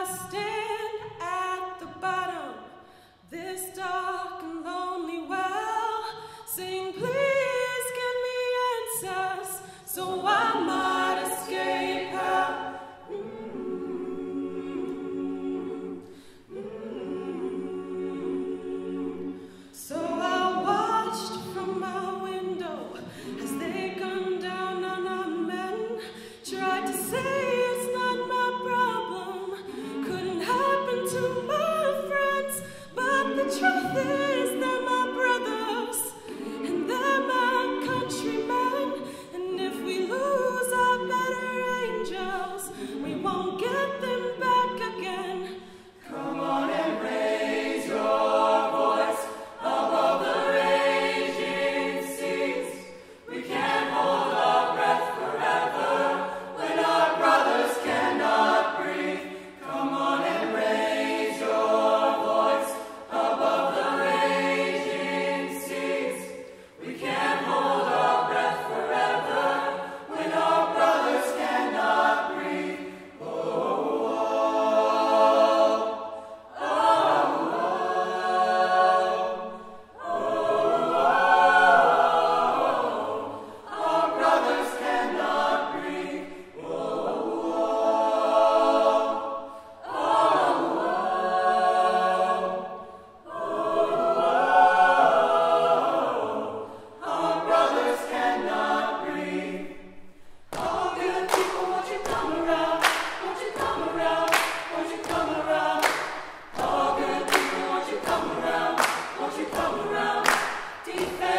stand at the bottom, this dark and lonely well, saying, please give me answers, so I might escape hell. So I watched from my window as they gunned down on our men, tried to say it's not my problem, couldn't happen to my friends, but the truth is they're my brothers, and they're my countrymen, and if we lose our better angels, we won't get them back again. Come on and raise your voice above the raging seas. We can't hold our breath forever when our brothers cannot breathe. Come on and raise your voice above the raging seas. We can't hold our breath forever when our brothers cannot breathe. Our brothers cannot breathe. Our brothers cannot breathe. Oh, good people, won't you come around? Won't you come around? Won't you come around? Oh, good people, won't you come around? Won't you come around? Defend